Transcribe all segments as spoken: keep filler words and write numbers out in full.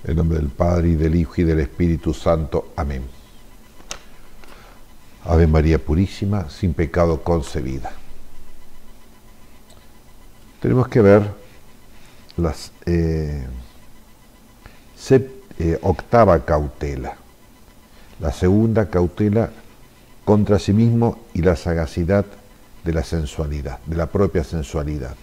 En nombre del Padre, y del Hijo, y del Espíritu Santo. Amén. Ave María Purísima, sin pecado concebida. Tenemos que ver la eh, eh, octava cautela, la segunda cautela contra sí mismo y la sagacidad de la sensualidad, de la propia sensualidad.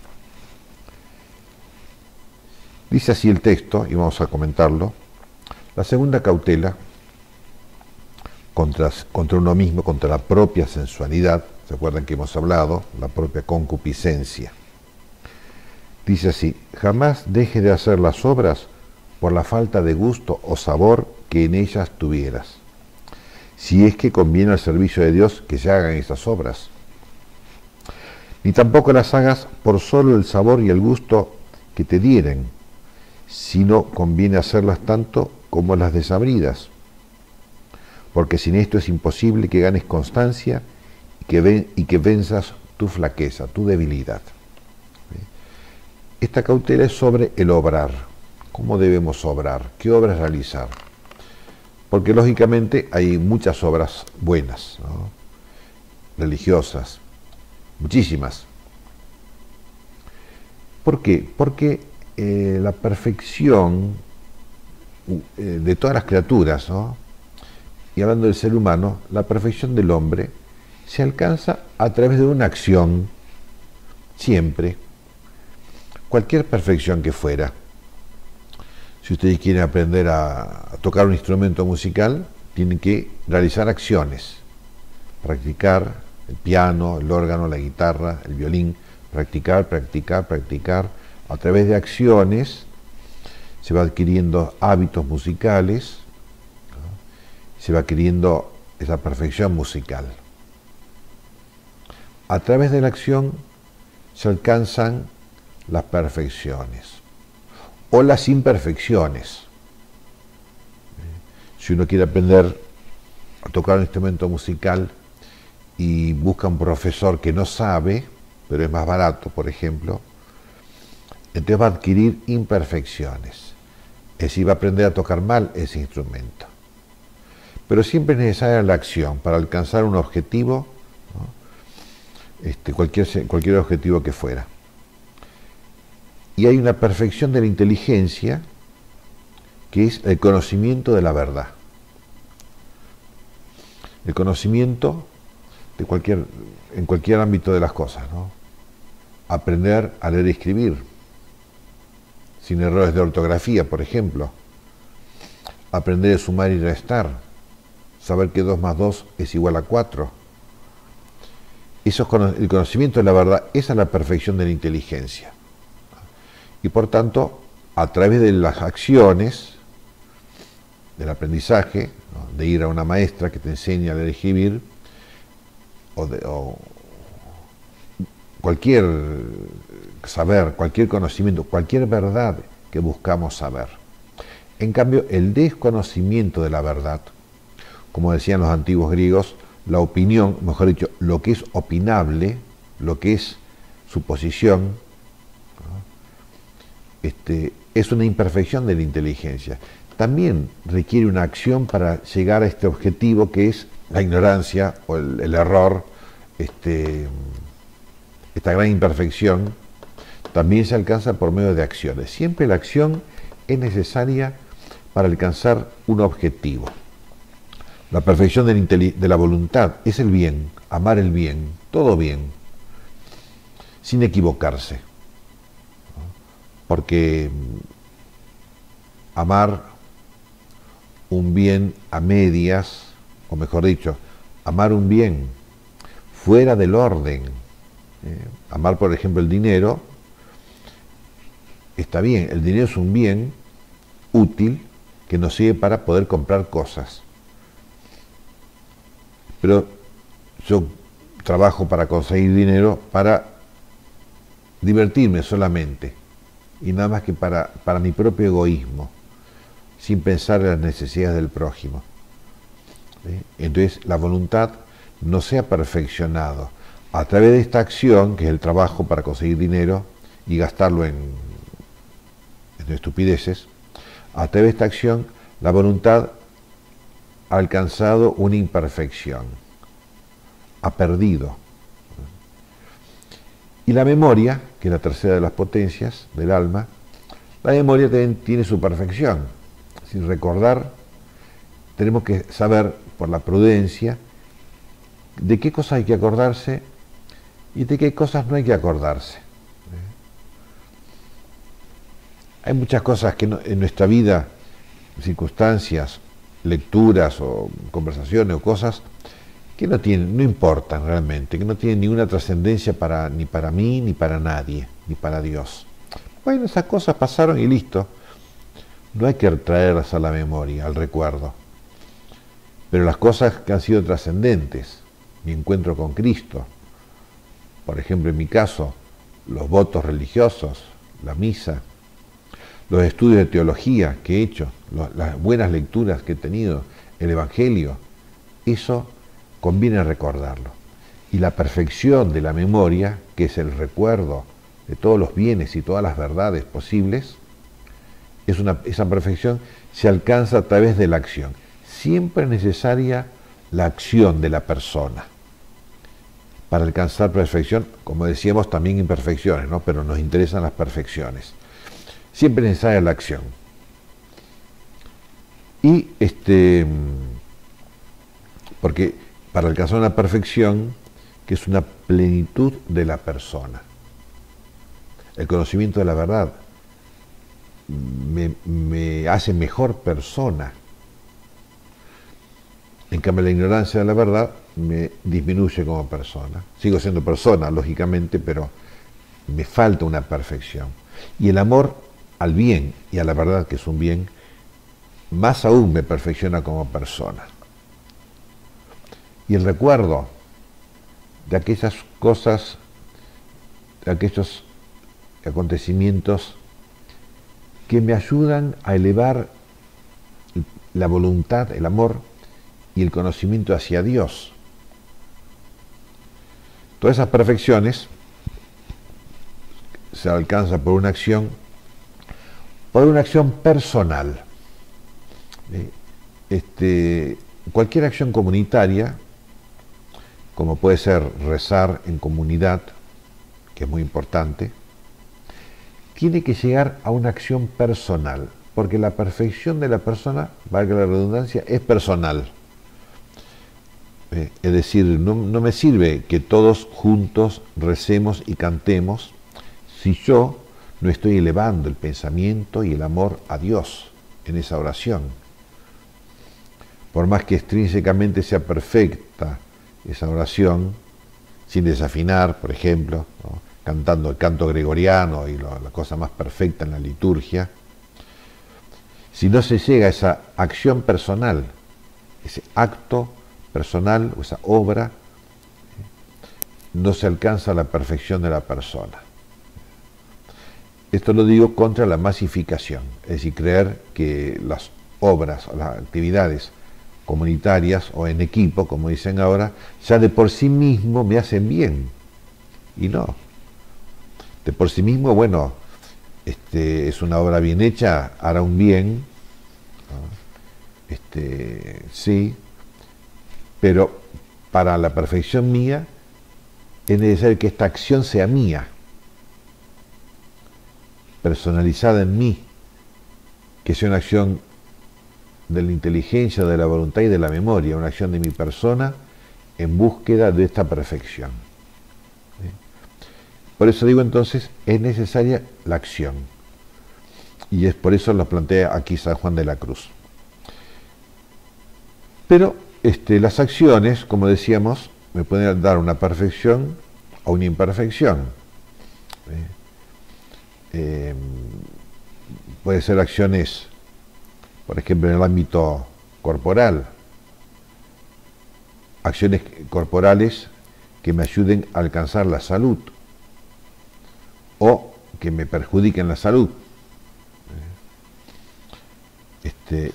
Dice así el texto, y vamos a comentarlo. La segunda cautela contra, contra uno mismo, contra la propia sensualidad, ¿se acuerdan que hemos hablado? La propia concupiscencia. Dice así: jamás deje de hacer las obras por la falta de gusto o sabor que en ellas tuvieras, si es que conviene al servicio de Dios que se hagan esas obras. Ni tampoco las hagas por solo el sabor y el gusto que te dieren, si no conviene hacerlas tanto como las desabridas, porque sin esto es imposible que ganes constancia y que, ven, y que venzas tu flaqueza, tu debilidad. Esta cautela es sobre el obrar. ¿Cómo debemos obrar? ¿Qué obras realizar? Porque lógicamente hay muchas obras buenas, ¿no? Religiosas, muchísimas. ¿Por qué? Porque eh, la perfección eh, de todas las criaturas, ¿no? Y hablando del ser humano, la perfección del hombre se alcanza a través de una acción, siempre. Cualquier perfección que fuera. Si ustedes quieren aprender a, a tocar un instrumento musical, tienen que realizar acciones, practicar el piano, el órgano, la guitarra, el violín, practicar, practicar, practicar. A través de acciones se va adquiriendo hábitos musicales, ¿no? Se va adquiriendo esa perfección musical. A través de la acción se alcanzan las perfecciones o las imperfecciones. Si uno quiere aprender a tocar un instrumento musical y busca un profesor que no sabe, pero es más barato, por ejemplo, entonces va a adquirir imperfecciones, es decir, va a aprender a tocar mal ese instrumento. Pero siempre es necesaria la acción para alcanzar un objetivo, ¿no? este, cualquier, cualquier objetivo que fuera. Y hay una perfección de la inteligencia, que es el conocimiento de la verdad. El conocimiento de cualquier, en cualquier ámbito de las cosas, ¿no? Aprender a leer y escribir, sin errores de ortografía, por ejemplo. Aprender a sumar y restar. Saber que dos más dos es igual a cuatro. Eso es el conocimiento de la verdad, esa es la perfección de la inteligencia. Y por tanto, a través de las acciones, del aprendizaje, ¿no? De ir a una maestra que te enseña a leer y escribir, o, de, o cualquier saber, cualquier conocimiento, cualquier verdad que buscamos saber. En cambio, el desconocimiento de la verdad, como decían los antiguos griegos, la opinión, mejor dicho, lo que es opinable, lo que es suposición, Este, es una imperfección de la inteligencia. También requiere una acción para llegar a este objetivo que es la ignorancia o el, el error, este, esta gran imperfección, también se alcanza por medio de acciones. Siempre la acción es necesaria para alcanzar un objetivo. La perfección de la, de la voluntad es el bien, amar el bien, todo bien, sin equivocarse. Porque amar un bien a medias, o mejor dicho, amar un bien fuera del orden, eh, amar por ejemplo el dinero, está bien, el dinero es un bien útil que nos sirve para poder comprar cosas. Pero yo trabajo para conseguir dinero para divertirme solamente, y nada más que para, para mi propio egoísmo, sin pensar en las necesidades del prójimo. ¿Sí? Entonces la voluntad no se ha perfeccionado a través de esta acción, que es el trabajo para conseguir dinero y gastarlo en, en estupideces. A través de esta acción, la voluntad ha alcanzado una imperfección, ha perdido. Y la memoria, que es la tercera de las potencias del alma, la memoria también tiene su perfección. Sin recordar, tenemos que saber, por la prudencia, de qué cosas hay que acordarse y de qué cosas no hay que acordarse. Hay muchas cosas que no, en nuestra vida, circunstancias, lecturas o conversaciones o cosas que no tienen, no importan realmente, que no tienen ninguna trascendencia para, ni para mí, ni para nadie, ni para Dios. Bueno, esas cosas pasaron y listo. No hay que traerlas a la memoria, al recuerdo. Pero las cosas que han sido trascendentes, mi encuentro con Cristo, por ejemplo en mi caso, los votos religiosos, la misa, los estudios de teología que he hecho, las buenas lecturas que he tenido, el Evangelio, eso conviene recordarlo. Y la perfección de la memoria, que es el recuerdo de todos los bienes y todas las verdades posibles, es una, esa perfección se alcanza a través de la acción. Siempre es necesaria la acción de la persona para alcanzar perfección, como decíamos, también imperfecciones, ¿no? Pero nos interesan las perfecciones. Siempre es necesaria la acción. Y este, porque para alcanzar una perfección, que es una plenitud de la persona, el conocimiento de la verdad me, me hace mejor persona. En cambio, la ignorancia de la verdad me disminuye como persona. Sigo siendo persona, lógicamente, pero me falta una perfección. Y el amor al bien y a la verdad, que es un bien, más aún me perfecciona como persona. Y el recuerdo de aquellas cosas, de aquellos acontecimientos que me ayudan a elevar la voluntad, el amor y el conocimiento hacia Dios. Todas esas perfecciones se alcanzan por una acción, por una acción personal. Este, cualquier acción comunitaria, como puede ser rezar en comunidad, que es muy importante, tiene que llegar a una acción personal, porque la perfección de la persona, valga la redundancia, es personal. Eh, es decir, no, no me sirve que todos juntos recemos y cantemos si yo no estoy elevando el pensamiento y el amor a Dios en esa oración. Por más que extrínsecamente sea perfecta esa oración, sin desafinar, por ejemplo, ¿no? Cantando el canto gregoriano y lo, la cosa más perfecta en la liturgia, si no se llega a esa acción personal, ese acto personal o esa obra, no se alcanza la perfección de la persona. Esto lo digo contra la masificación, es decir, creer que las obras o las actividades comunitarias o en equipo, como dicen ahora, ya de por sí mismo me hacen bien. Y no. De por sí mismo, bueno, este, es una obra bien hecha, hará un bien, ¿no? Este, sí, pero para la perfección mía es necesario que esta acción sea mía, personalizada en mí, que sea una acción de la inteligencia, de la voluntad y de la memoria, una acción de mi persona en búsqueda de esta perfección. ¿Sí? Por eso digo entonces, es necesaria la acción. Y es por eso lo plantea aquí San Juan de la Cruz. Pero este, las acciones, como decíamos, me pueden dar una perfección o una imperfección. ¿Sí? Eh, puede ser acciones, por ejemplo, en el ámbito corporal, acciones corporales que me ayuden a alcanzar la salud o que me perjudiquen la salud. Este,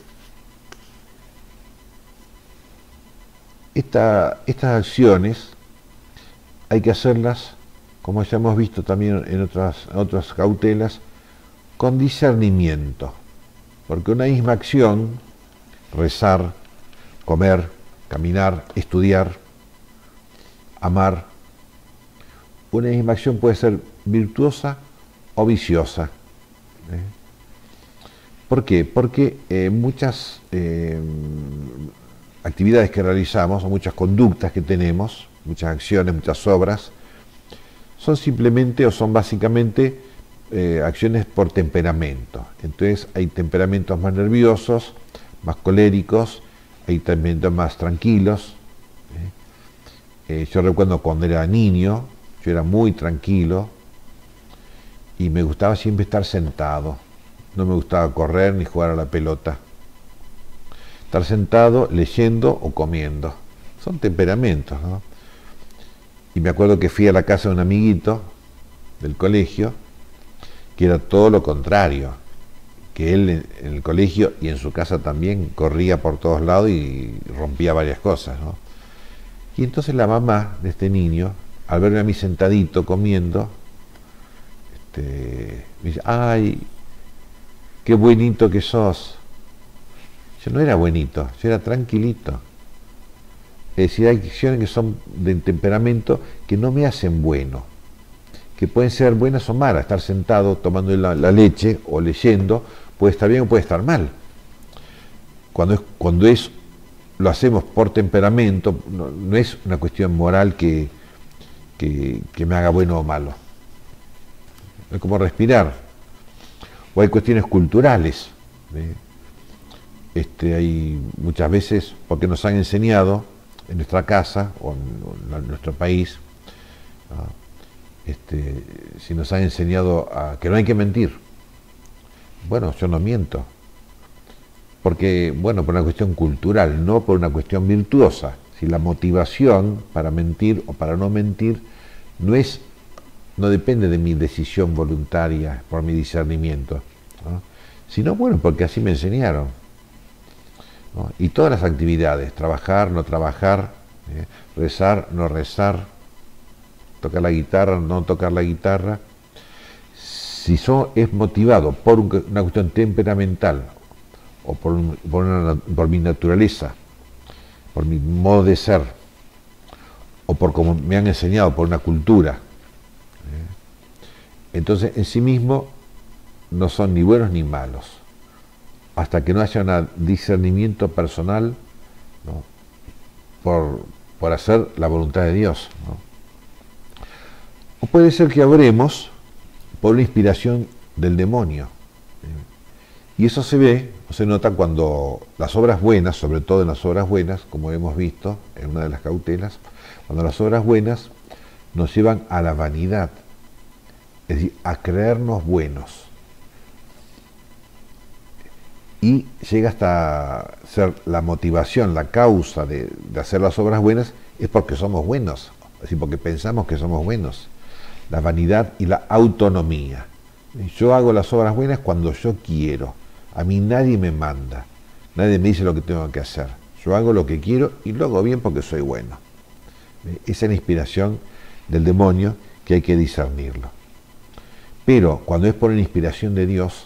esta, estas acciones hay que hacerlas, como ya hemos visto también en otras, en otras cautelas, con discernimiento. Porque una misma acción, rezar, comer, caminar, estudiar, amar, una misma acción puede ser virtuosa o viciosa. ¿eh? ¿Por qué? Porque eh, muchas eh, actividades que realizamos, o muchas conductas que tenemos, muchas acciones, muchas obras, son simplemente o son básicamente eh, acciones por temperamento. Entonces hay temperamentos más nerviosos, más coléricos, hay temperamentos más tranquilos. ¿eh? Eh, yo recuerdo cuando era niño, yo era muy tranquilo y me gustaba siempre estar sentado. No me gustaba correr ni jugar a la pelota. Estar sentado, leyendo o comiendo. Son temperamentos, ¿no? Y me acuerdo que fui a la casa de un amiguito del colegio, que era todo lo contrario, que él en el colegio y en su casa también corría por todos lados y rompía varias cosas, ¿no? Y entonces la mamá de este niño, al verme a mí sentadito comiendo, este, me dice, ¡ay, qué buenito que sos! Yo no era buenito, yo era tranquilito. Es decir, hay acciones que son de temperamento que no me hacen bueno, que pueden ser buenas o malas. Estar sentado tomando la, la leche o leyendo puede estar bien o puede estar mal. Cuando es, cuando es lo hacemos por temperamento, no, no es una cuestión moral que, que, que me haga bueno o malo. Es como respirar. O hay cuestiones culturales. ¿eh? Este, hay muchas veces, porque nos han enseñado en nuestra casa o en, en nuestro país, ¿no? este, si nos han enseñado a que no hay que mentir. Bueno, yo no miento. Porque, bueno, por una cuestión cultural, no por una cuestión virtuosa. Si la motivación para mentir o para no mentir no es, no depende de mi decisión voluntaria, por mi discernimiento, ¿no? Sino, bueno, porque así me enseñaron. ¿no? Y todas las actividades, trabajar, no trabajar, ¿eh? rezar, no rezar, tocar la guitarra, no tocar la guitarra, si son, es motivado por un, una cuestión temperamental o por, un, por, una, por mi naturaleza, por mi modo de ser, o por como me han enseñado, por una cultura, ¿eh? entonces en sí mismo no son ni buenos ni malos, hasta que no haya un discernimiento personal, ¿no? por, por hacer la voluntad de Dios, ¿no? O puede ser que obremos por la inspiración del demonio. ¿eh? Y eso se ve, o se nota cuando las obras buenas, sobre todo en las obras buenas, como hemos visto en una de las cautelas, cuando las obras buenas nos llevan a la vanidad, es decir, a creernos buenos. Y llega hasta ser la motivación, la causa de, de hacer las obras buenas, es porque somos buenos, es decir, porque pensamos que somos buenos. La vanidad y la autonomía. Yo hago las obras buenas cuando yo quiero. A mí nadie me manda, nadie me dice lo que tengo que hacer. Yo hago lo que quiero y lo hago bien porque soy bueno. Esa es la inspiración del demonio que hay que discernirlo. Pero cuando es por la inspiración de Dios,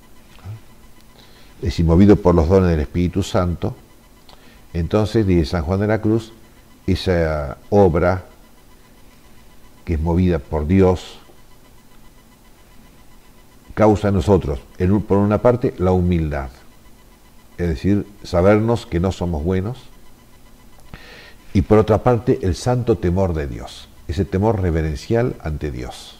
es decir, movido por los dones del Espíritu Santo, entonces, dice San Juan de la Cruz, esa obra que es movida por Dios, causa en nosotros, en, por una parte, la humildad, es decir, sabernos que no somos buenos, y por otra parte, el santo temor de Dios, ese temor reverencial ante Dios,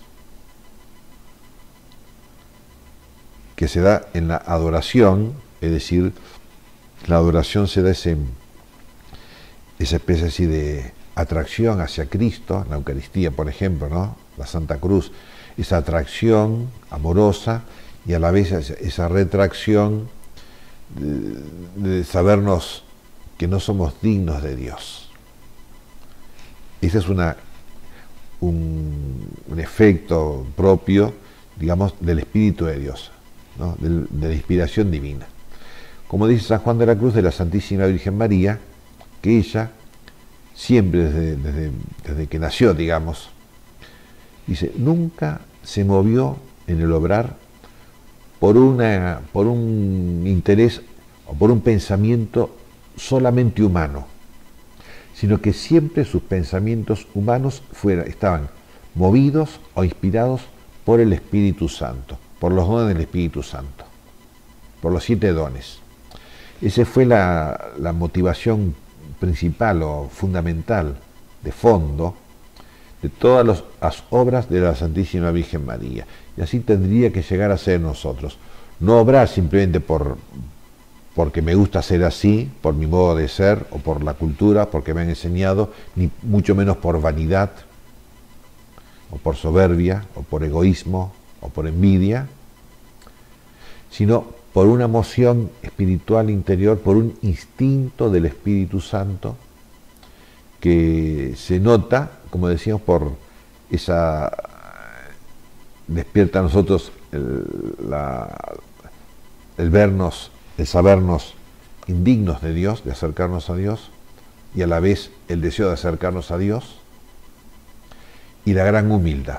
que se da en la adoración, es decir, la adoración se da ese, esa especie así de atracción hacia Cristo, la Eucaristía, por ejemplo, ¿no? La Santa Cruz, esa atracción amorosa y a la vez esa retracción de, de sabernos que no somos dignos de Dios. Ese es una, un, un efecto propio, digamos, del Espíritu de Dios, ¿no? de, de la inspiración divina. Como dice San Juan de la Cruz de la Santísima Virgen María, que ella siempre desde, desde, desde que nació, digamos, dice, nunca se movió en el obrar por, una, por un interés o por un pensamiento solamente humano, sino que siempre sus pensamientos humanos fuera, estaban movidos o inspirados por el Espíritu Santo, por los dones del Espíritu Santo, por los siete dones. Esa fue la, la motivación principal o fundamental, de fondo, de todas los, las obras de la Santísima Virgen María. Y así tendría que llegar a ser nosotros. No obrar simplemente por, porque me gusta ser así, por mi modo de ser, o por la cultura, porque me han enseñado, ni mucho menos por vanidad, o por soberbia, o por egoísmo, o por envidia, sino por una emoción espiritual interior, por un instinto del Espíritu Santo, que se nota, como decíamos, por esa, despierta a nosotros el, la, el vernos, el sabernos indignos de Dios, de acercarnos a Dios, y a la vez el deseo de acercarnos a Dios, y la gran humildad.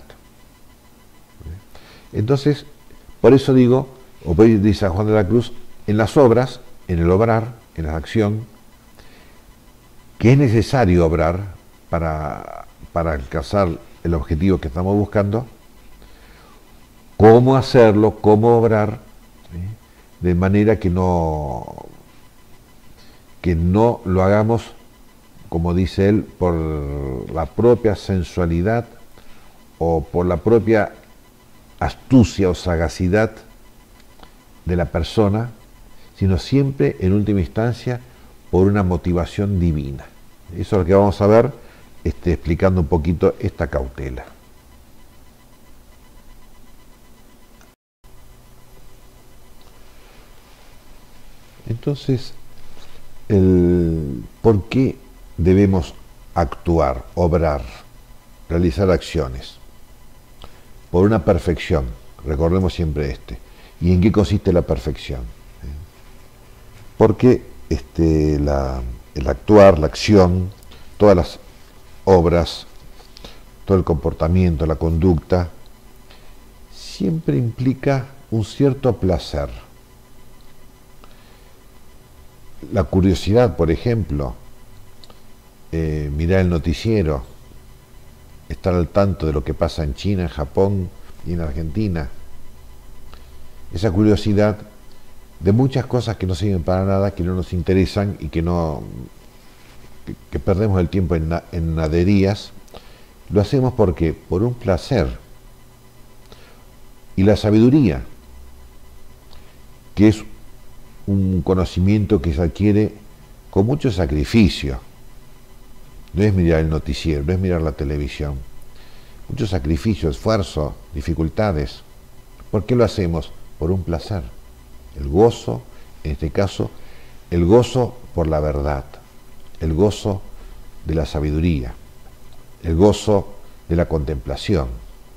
Entonces, por eso digo, o dice San Juan de la Cruz, en las obras, en el obrar, en la acción, que es necesario obrar para, para alcanzar el objetivo que estamos buscando, cómo hacerlo, cómo obrar, ¿sí?, de manera que no, que no lo hagamos, como dice él, por la propia sensualidad o por la propia astucia o sagacidad de la persona, sino siempre, en última instancia, por una motivación divina. Eso es lo que vamos a ver, este, explicando un poquito esta cautela. Entonces, el, ¿por qué debemos actuar, obrar, realizar acciones? Por una perfección, recordemos siempre este. ¿Y en qué consiste la perfección? Porque este, la, el actuar, la acción, todas las obras, todo el comportamiento, la conducta, siempre implica un cierto placer. La curiosidad, por ejemplo, eh, mirar el noticiero, estar al tanto de lo que pasa en China, en Japón y en Argentina. Esa curiosidad de muchas cosas que no sirven para nada, que no nos interesan y que no que, que perdemos el tiempo en, en naderías, lo hacemos porque por un placer. Y la sabiduría, que es un conocimiento que se adquiere con mucho sacrificio. No es mirar el noticiero, no es mirar la televisión. Mucho sacrificio, esfuerzo, dificultades. ¿Por qué lo hacemos? Por un placer. El gozo, en este caso, el gozo por la verdad, el gozo de la sabiduría, el gozo de la contemplación.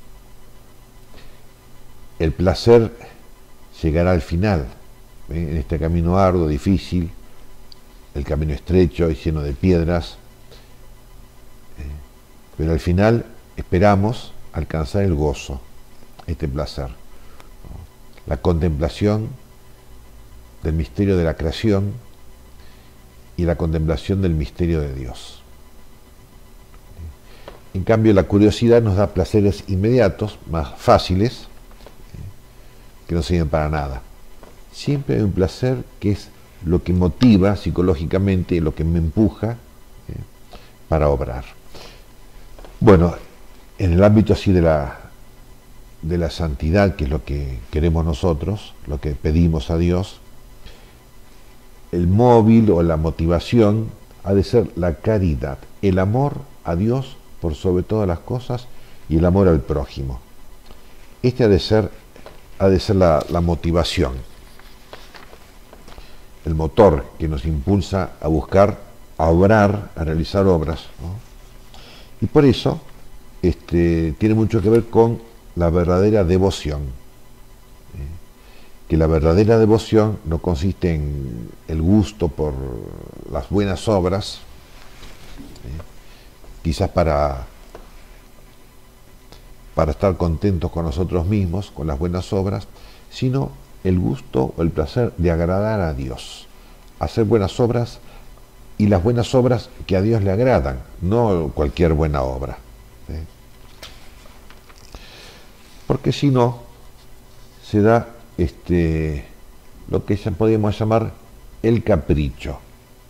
El placer llegará al final, ¿eh?, en este camino arduo, difícil, el camino estrecho y lleno de piedras, ¿eh? Pero al final esperamos alcanzar el gozo, este placer, ¿no? La contemplación del misterio de la creación y la contemplación del misterio de Dios. En cambio, la curiosidad nos da placeres inmediatos, más fáciles, que no sirven para nada. Siempre hay un placer que es lo que motiva psicológicamente, lo que me empuja, ¿eh?, para obrar. Bueno, en el ámbito así de la, de la santidad, que es lo que queremos nosotros, lo que pedimos a Dios, el móvil o la motivación ha de ser la caridad, el amor a Dios por sobre todas las cosas y el amor al prójimo. Este ha de ser, ha de ser la, la motivación, el motor que nos impulsa a buscar, a obrar, a realizar obras, ¿no? Y por eso este, tiene mucho que ver con la verdadera devoción. ¿eh? Que la verdadera devoción no consiste en el gusto por las buenas obras, ¿eh?, quizás para, para estar contentos con nosotros mismos, con las buenas obras, sino el gusto o el placer de agradar a Dios, hacer buenas obras, y las buenas obras que a Dios le agradan, no cualquier buena obra. ¿Sí? Porque si no, se da este, lo que ya podemos llamar el capricho.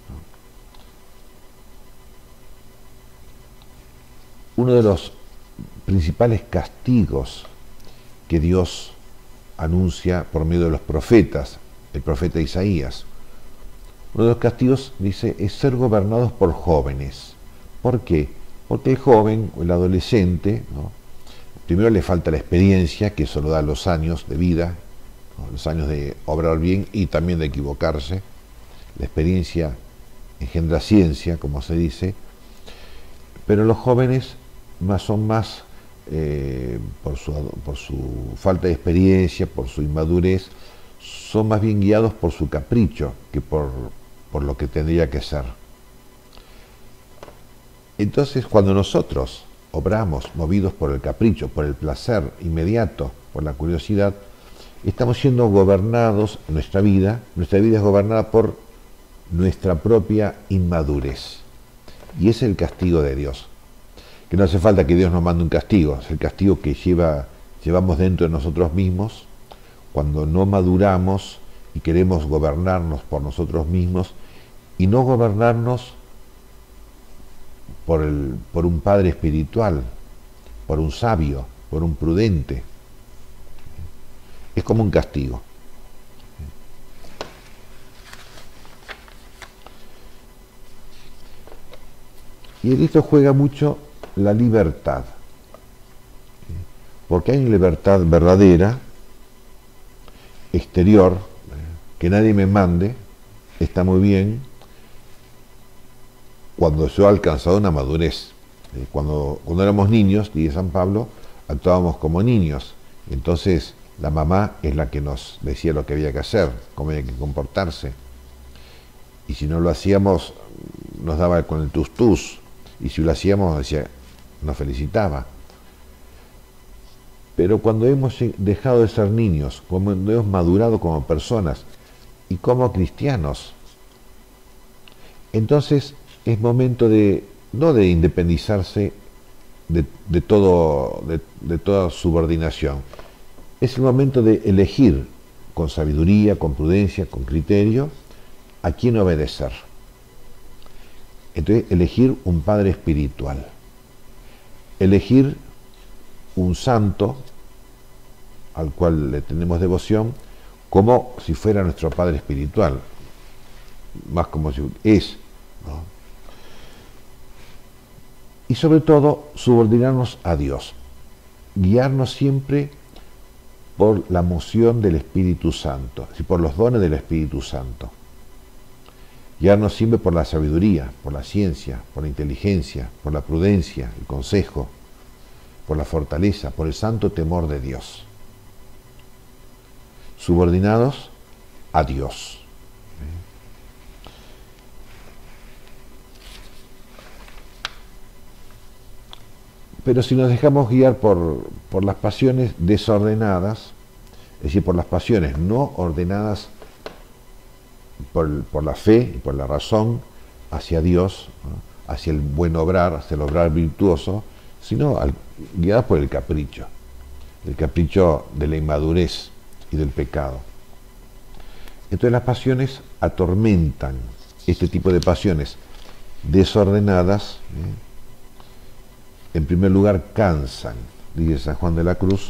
Uno de los principales castigos que Dios anuncia por medio de los profetas, el profeta Isaías, uno de los castigos, dice, es ser gobernados por jóvenes. ¿Por qué? Porque el joven o el adolescente, ¿no?, primero le falta la experiencia, que eso lo da los años de vida, ¿no?, los años de obrar bien y también de equivocarse. La experiencia engendra ciencia, como se dice, pero los jóvenes más son más, eh, por, su, por su falta de experiencia, por su inmadurez, son más bien guiados por su capricho que por, por lo que tendría que ser. Entonces, cuando nosotros obramos movidos por el capricho, por el placer inmediato, por la curiosidad, estamos siendo gobernados en nuestra vida. Nuestra vida es gobernada por nuestra propia inmadurez. Y ese es el castigo de Dios. Que no hace falta que Dios nos mande un castigo, es el castigo que lleva, llevamos dentro de nosotros mismos cuando no maduramos y queremos gobernarnos por nosotros mismos y no gobernarnos por, el, por un padre espiritual, por un sabio, por un prudente. Es como un castigo. Y en esto juega mucho la libertad, porque hay una libertad verdadera, exterior, que nadie me mande, está muy bien cuando yo he alcanzado una madurez. Cuando, cuando éramos niños, dice San Pablo, actuábamos como niños, entonces la mamá es la que nos decía lo que había que hacer, cómo había que comportarse, y si no lo hacíamos nos daba con el tus-tus, y si lo hacíamos decía, nos felicitaba. Pero cuando hemos dejado de ser niños, cuando hemos madurado como personas y como cristianos, entonces es momento de, no de independizarse de, de, todo, de, de toda subordinación, es el momento de elegir con sabiduría, con prudencia, con criterio, a quién obedecer. Entonces, elegir un padre espiritual, elegir un santo al cual le tenemos devoción como si fuera nuestro padre espiritual, más como si es, ¿no? Y sobre todo, subordinarnos a Dios, guiarnos siempre por la moción del Espíritu Santo, y por los dones del Espíritu Santo. Guiarnos siempre por la sabiduría, por la ciencia, por la inteligencia, por la prudencia, el consejo, por la fortaleza, por el santo temor de Dios. Subordinados a Dios. Pero si nos dejamos guiar por, por las pasiones desordenadas, es decir, por las pasiones no ordenadas por, por la fe y por la razón hacia Dios, ¿no?, hacia el buen obrar, hacia el obrar virtuoso, sino al, guiadas por el capricho, el capricho de la inmadurez y del pecado. Entonces las pasiones atormentan, este tipo de pasiones desordenadas, ¿eh?, en primer lugar cansan, dice San Juan de la Cruz,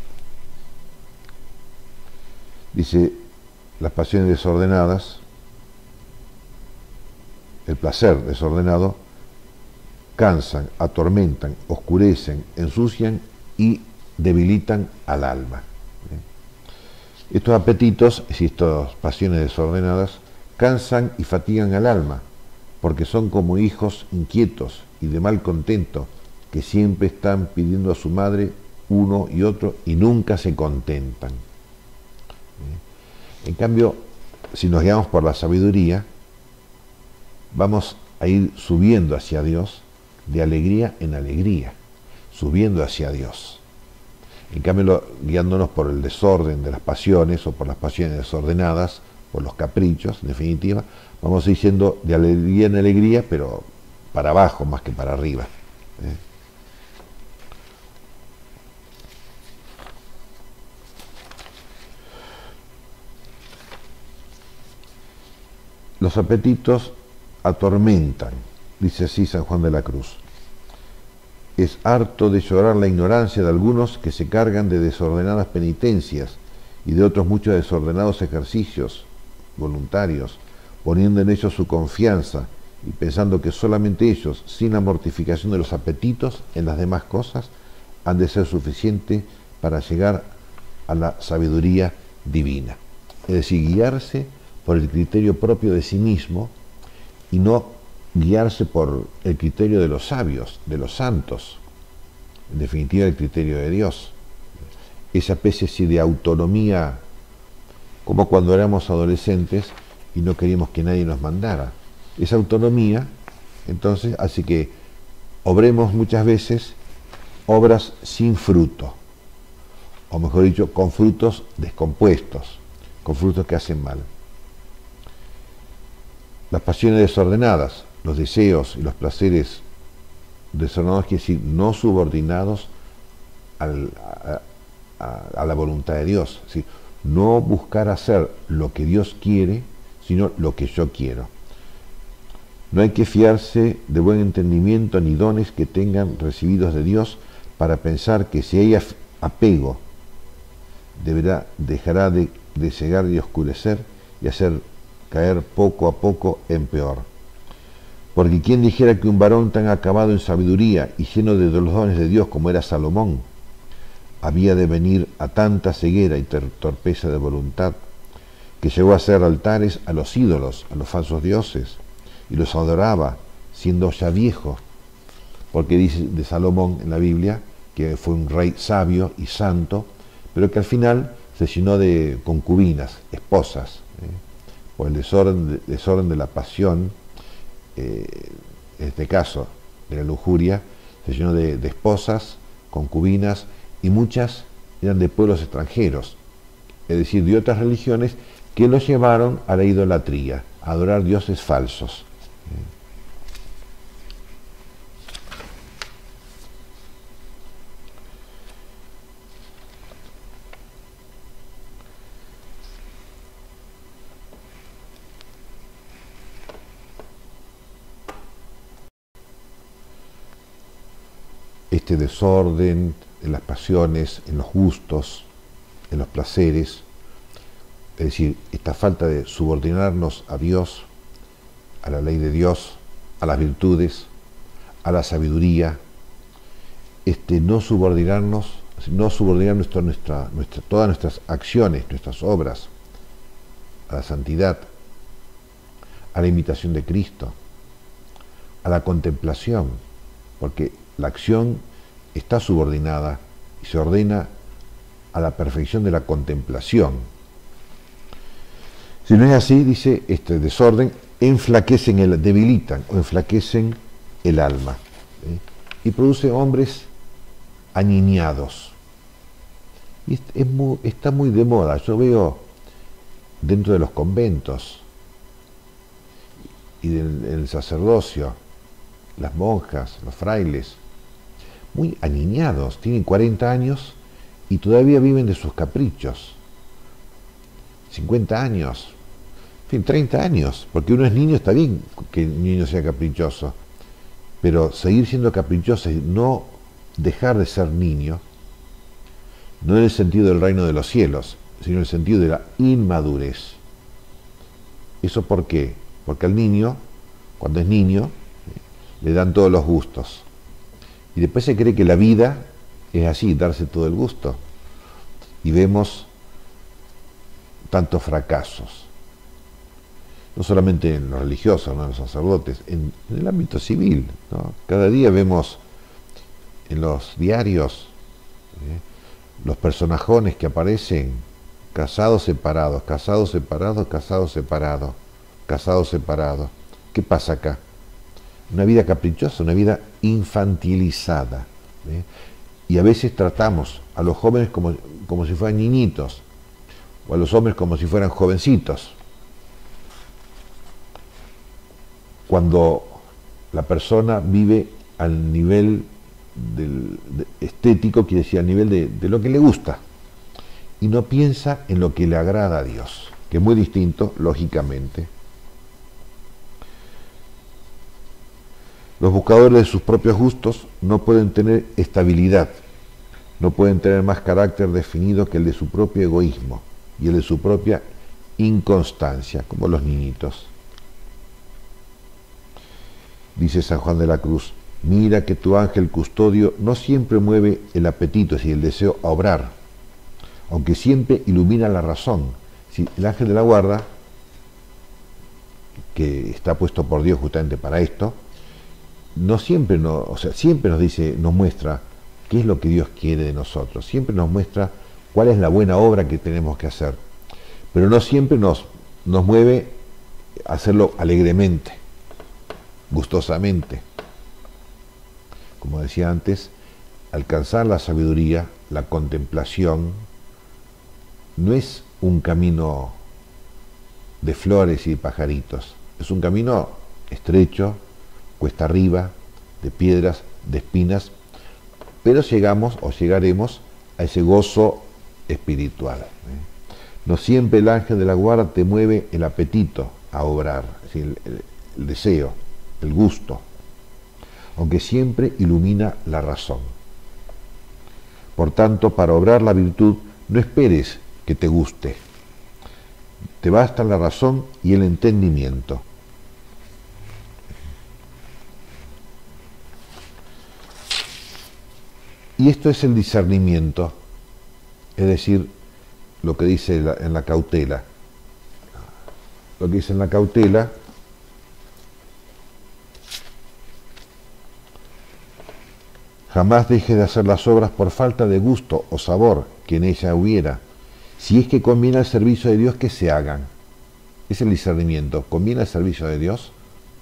dice, las pasiones desordenadas, el placer desordenado, cansan, atormentan, oscurecen, ensucian y debilitan al alma. Estos apetitos, y estas pasiones desordenadas, cansan y fatigan al alma, porque son como hijos inquietos y de mal contento, que siempre están pidiendo a su madre uno y otro y nunca se contentan. En cambio, si nos guiamos por la sabiduría, vamos a ir subiendo hacia Dios de alegría en alegría, subiendo hacia Dios. En cambio, lo, guiándonos por el desorden de las pasiones o por las pasiones desordenadas, por los caprichos, en definitiva, vamos a ir yendo de alegría en alegría, pero para abajo más que para arriba. ¿eh? Los apetitos atormentan, dice así San Juan de la Cruz. Es harto de llorar la ignorancia de algunos que se cargan de desordenadas penitencias y de otros muchos desordenados ejercicios voluntarios, poniendo en ellos su confianza y pensando que solamente ellos, sin la mortificación de los apetitos en las demás cosas, han de ser suficientes para llegar a la sabiduría divina. Es decir, guiarse por el criterio propio de sí mismo y no guiarse por el criterio de los sabios, de los santos, en definitiva el criterio de Dios. Esa especie de autonomía, como cuando éramos adolescentes y no queríamos que nadie nos mandara. Esa autonomía, entonces, hace que obremos muchas veces obras sin fruto, o mejor dicho, con frutos descompuestos, con frutos que hacen mal. Las pasiones desordenadas, los deseos y los placeres desordenados, quiere decir no subordinados al, a, a, a la voluntad de Dios, es decir, no buscar hacer lo que Dios quiere, sino lo que yo quiero. No hay que fiarse de buen entendimiento ni dones que tengan recibidos de Dios para pensar que si hay apego, deberá, dejará de, de cegar y oscurecer y hacer caer poco a poco en peor. Porque quien dijera que un varón tan acabado en sabiduría y lleno de los dones de Dios como era Salomón, había de venir a tanta ceguera y torpeza de voluntad, que llegó a hacer altares a los ídolos, a los falsos dioses, y los adoraba, siendo ya viejo, porque dice de Salomón en la Biblia que fue un rey sabio y santo, pero que al final se llenó de concubinas, esposas, ¿eh? por el desorden, desorden de la pasión, eh, en este caso de la lujuria, se llenó de, de esposas, concubinas, y muchas eran de pueblos extranjeros, es decir, de otras religiones que los llevaron a la idolatría, a adorar dioses falsos. Este desorden en las pasiones, en los gustos, en los placeres, es decir, esta falta de subordinarnos a Dios, a la ley de Dios, a las virtudes, a la sabiduría, este no subordinarnos, no subordinar nuestra, nuestra, nuestra, todas nuestras acciones, nuestras obras, a la santidad, a la imitación de Cristo, a la contemplación, porque la acción está subordinada y se ordena a la perfección de la contemplación. Si no es así, dice, este desorden enflaquecen el, debilitan o enflaquecen el alma, ¿eh? y produce hombres aniñados. Y es, es muy, está muy de moda. Yo veo dentro de los conventos y del, del sacerdocio, las monjas, los frailes, muy aniñados, tienen cuarenta años y todavía viven de sus caprichos. cincuenta años, en fin, treinta años, porque uno es niño, está bien que el niño sea caprichoso, pero seguir siendo caprichoso y no dejar de ser niño, no en el sentido del reino de los cielos, sino en el sentido de la inmadurez. ¿Eso por qué? Porque al niño, cuando es niño, le dan todos los gustos. Y después se cree que la vida es así, darse todo el gusto. Y vemos tantos fracasos. No solamente en los religiosos, no en los sacerdotes, en, en el ámbito civil, ¿no? Cada día vemos en los diarios ¿eh? los personajones que aparecen casados separados, casados separados, casados separados, casados separados. ¿Qué pasa acá? Una vida caprichosa, una vida infantilizada. ¿eh? Y a veces tratamos a los jóvenes como, como si fueran niñitos, o a los hombres como si fueran jovencitos. Cuando la persona vive al nivel del, de, estético, quiere decir al nivel de, de lo que le gusta, y no piensa en lo que le agrada a Dios, que es muy distinto, lógicamente. Los buscadores de sus propios gustos no pueden tener estabilidad, no pueden tener más carácter definido que el de su propio egoísmo y el de su propia inconstancia, como los niñitos. Dice San Juan de la Cruz: mira que tu ángel custodio no siempre mueve el apetito, es decir, el deseo a obrar, aunque siempre ilumina la razón. Si el ángel de la guarda, que está puesto por Dios justamente para esto, no siempre nos, o sea, siempre nos dice, nos muestra qué es lo que Dios quiere de nosotros, siempre nos muestra cuál es la buena obra que tenemos que hacer, pero no siempre nos, nos mueve a hacerlo alegremente, gustosamente. Como decía antes, alcanzar la sabiduría, la contemplación, no es un camino de flores y de pajaritos, es un camino estrecho, cuesta arriba, de piedras, de espinas, pero llegamos o llegaremos a ese gozo espiritual. No siempre el ángel de la guarda te mueve el apetito a obrar, el, el, el deseo, el gusto, aunque siempre ilumina la razón. Por tanto, para obrar la virtud, no esperes que te guste. Te bastan la razón y el entendimiento. Y esto es el discernimiento, es decir, lo que dice en la cautela. Lo que dice en la cautela: jamás dejes de hacer las obras por falta de gusto o sabor que en ella hubiera, si es que conviene al servicio de Dios que se hagan. Es el discernimiento. ¿Conviene al servicio de Dios?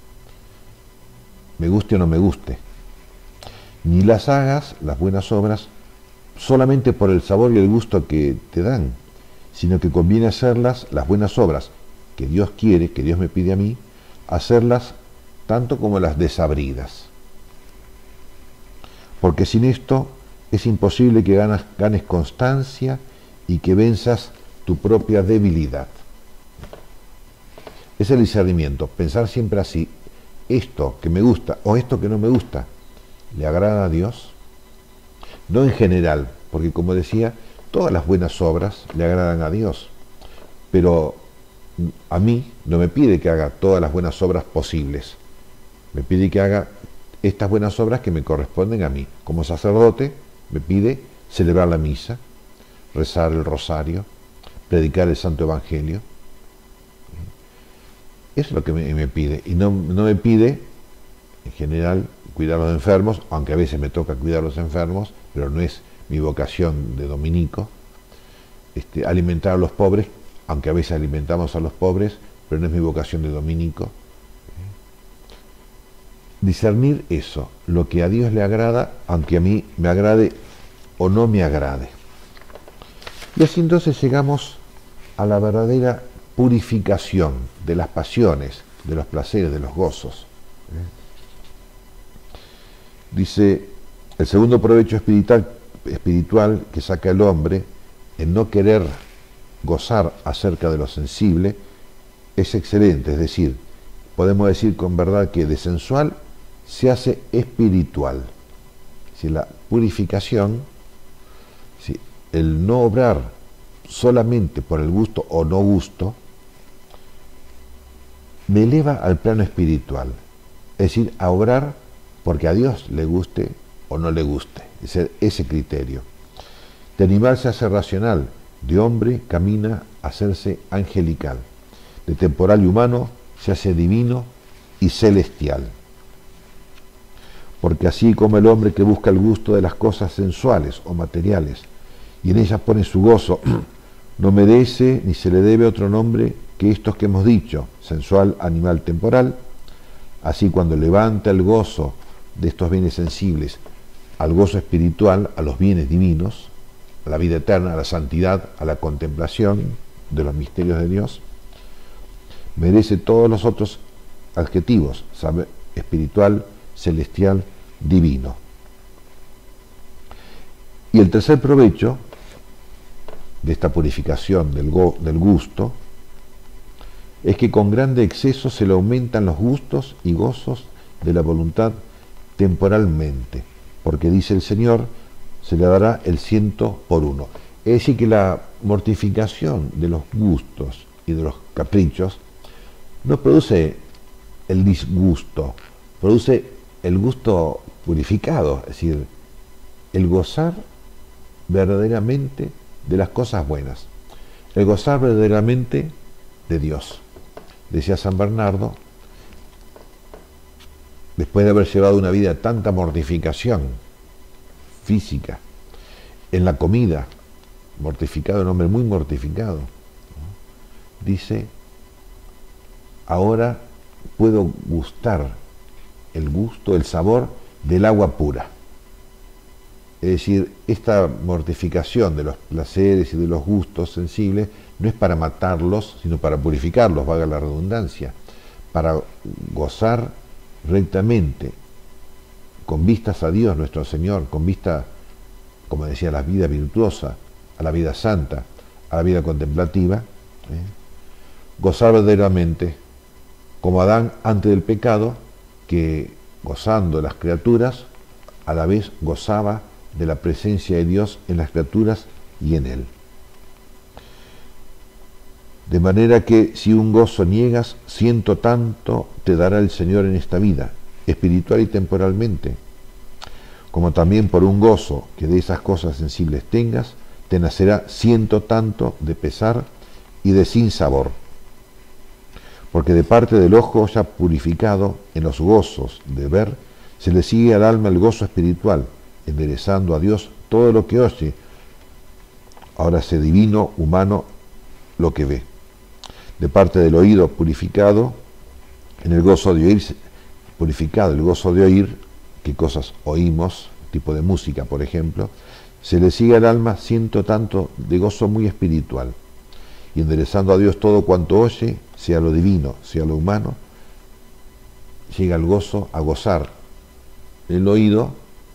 Me guste o no me guste. Ni las hagas, las buenas obras, solamente por el sabor y el gusto que te dan, sino que conviene hacerlas, las buenas obras que Dios quiere, que Dios me pide a mí, hacerlas tanto como las desabridas. Porque sin esto es imposible que ganas, ganes constancia y que venzas tu propia debilidad. Es el discernimiento, pensar siempre así: esto que me gusta o esto que no me gusta, ¿le agrada a Dios? No en general, porque como decía, todas las buenas obras le agradan a Dios, pero a mí no me pide que haga todas las buenas obras posibles, me pide que haga estas buenas obras que me corresponden a mí. Como sacerdote me pide celebrar la misa, rezar el rosario, predicar el Santo Evangelio. Eso es lo que me, me pide, y no, no me pide en general cuidar a los enfermos, aunque a veces me toca cuidar a los enfermos, pero no es mi vocación de dominico. Este, alimentar a los pobres, aunque a veces alimentamos a los pobres, pero no es mi vocación de dominico. Discernir eso, lo que a Dios le agrada, aunque a mí me agrade o no me agrade. Y así entonces llegamos a la verdadera purificación de las pasiones, de los placeres, de los gozos. Dice: el segundo provecho espiritual, espiritual que saca el hombre en no querer gozar acerca de lo sensible es excelente, es decir, podemos decir con verdad que de sensual se hace espiritual. Si la purificación, si el no obrar solamente por el gusto o no gusto, me eleva al plano espiritual, es decir, a obrar porque a Dios le guste o no le guste, ese, ese criterio. De animal se hace racional, de hombre camina a hacerse angelical, de temporal y humano se hace divino y celestial. Porque así como el hombre que busca el gusto de las cosas sensuales o materiales y en ellas pone su gozo, no merece ni se le debe otro nombre que estos que hemos dicho, sensual, animal, temporal, así cuando levanta el gozo de estos bienes sensibles al gozo espiritual, a los bienes divinos, a la vida eterna, a la santidad, a la contemplación de los misterios de Dios, merece todos los otros adjetivos: saber espiritual, celestial, divino. Y el tercer provecho de esta purificación del, go, del gusto es que con grande exceso se le aumentan los gustos y gozos de la voluntad temporalmente, porque dice el Señor, se le dará el ciento por uno. Es decir, que la mortificación de los gustos y de los caprichos no produce el disgusto, produce el gusto purificado, es decir, el gozar verdaderamente de las cosas buenas, el gozar verdaderamente de Dios. Decía San Bernardo, después de haber llevado una vida de tanta mortificación física, en la comida, mortificado, un hombre muy mortificado, ¿no? Dice, ahora puedo gustar el gusto, el sabor del agua pura. Es decir, esta mortificación de los placeres y de los gustos sensibles no es para matarlos, sino para purificarlos, valga la redundancia, para gozar rectamente, con vistas a Dios nuestro Señor, con vista, como decía, a la vida virtuosa, a la vida santa, a la vida contemplativa, ¿eh? Gozar verdaderamente, como Adán antes del pecado, que gozando las criaturas, a la vez gozaba de la presencia de Dios en las criaturas y en él. De manera que si un gozo niegas, ciento tanto te dará el Señor en esta vida, espiritual y temporalmente, como también por un gozo que de esas cosas sensibles tengas, te nacerá ciento tanto de pesar y de sinsabor. Porque de parte del ojo ya purificado en los gozos de ver, se le sigue al alma el gozo espiritual, enderezando a Dios todo lo que oye, ahora se divino, humano, lo que ve. De parte del oído purificado, en el gozo de oír, purificado el gozo de oír, qué cosas oímos, tipo de música, por ejemplo, se le sigue al alma ciento tanto de gozo muy espiritual, y enderezando a Dios todo cuanto oye, sea lo divino, sea lo humano, llega el gozo a gozar el oído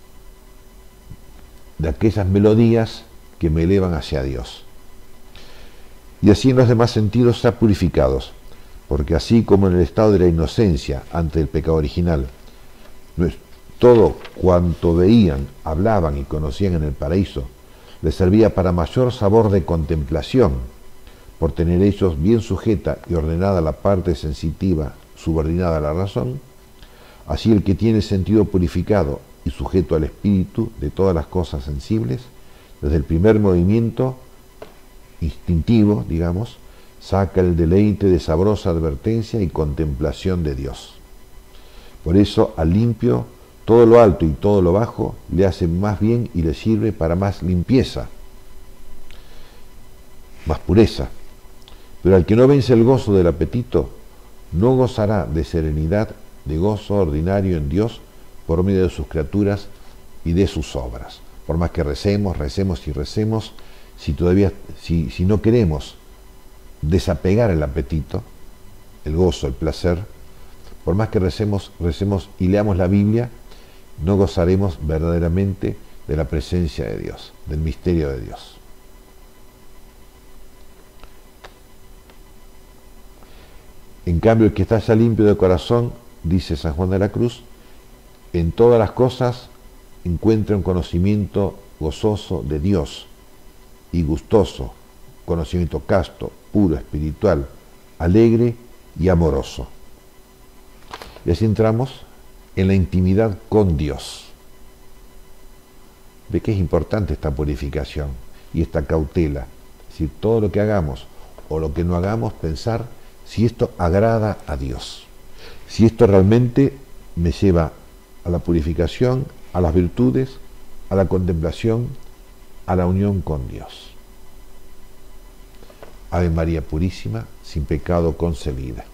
de aquellas melodías que me elevan hacia Dios. Y así en los demás sentidos ya purificados, porque así como en el estado de la inocencia ante el pecado original, todo cuanto veían, hablaban y conocían en el paraíso, les servía para mayor sabor de contemplación, por tener ellos bien sujeta y ordenada la parte sensitiva subordinada a la razón, así el que tiene sentido purificado y sujeto al espíritu de todas las cosas sensibles, desde el primer movimiento instintivo, digamos, saca el deleite de sabrosa advertencia y contemplación de Dios. Por eso al limpio todo lo alto y todo lo bajo le hace más bien y le sirve para más limpieza, más pureza. Pero al que no vence el gozo del apetito, no gozará de serenidad, de gozo ordinario en Dios por medio de sus criaturas y de sus obras. Por más que recemos, recemos y recemos, si todavía, si, si no queremos desapegar el apetito, el gozo, el placer, por más que recemos, recemos y leamos la Biblia, no gozaremos verdaderamente de la presencia de Dios, del misterio de Dios. En cambio, el que está ya limpio de corazón, dice San Juan de la Cruz, en todas las cosas encuentra un conocimiento gozoso de Dios y gustoso, conocimiento casto, puro, espiritual, alegre y amoroso. Y así entramos en la intimidad con Dios. ¿De qué es importante esta purificación y esta cautela? Es decir, todo lo que hagamos o lo que no hagamos, pensar si esto agrada a Dios, si esto realmente me lleva a la purificación, a las virtudes, a la contemplación, a la unión con Dios. Ave María Purísima, sin pecado concebida.